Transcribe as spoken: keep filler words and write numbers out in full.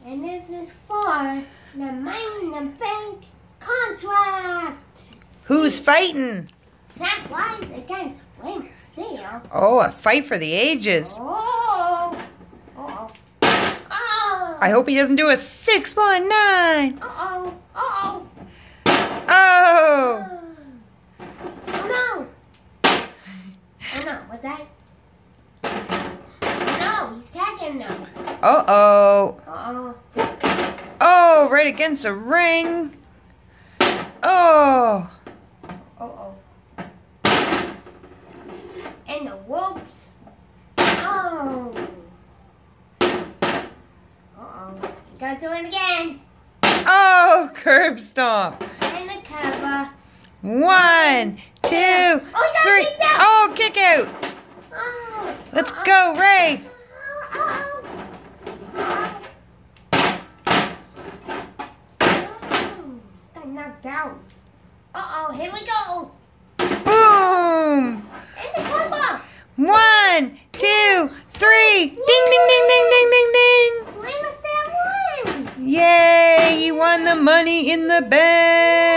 And this is for the Money in the Bank contract. Who's fighting? Zach Wise against Link Steel. Oh, a fight for the ages. Oh. Uh-oh. Oh. I hope he doesn't do a six one nine. Uh-oh. Uh-oh. Oh. Oh no. Oh no, what's that? Oh no, he's tagging now. Uh-oh. Uh-oh. Oh, right against the ring. Oh. Uh-oh. And the ropes. Oh. Uh-oh. You gotta do it again. Oh, curb stomp. And the cover. One, two, Oh, he three. got kicked out. Oh, kick out. Oh. Let's Uh-oh. go, Ray. Uh-oh. Uh-oh. Got knocked out. Uh-oh, here we go. Boom. And the cover. One, two, three. Ding, ding, ding, ding, ding, ding, ding. Why was that one? Yay, he won the Money in the Bank.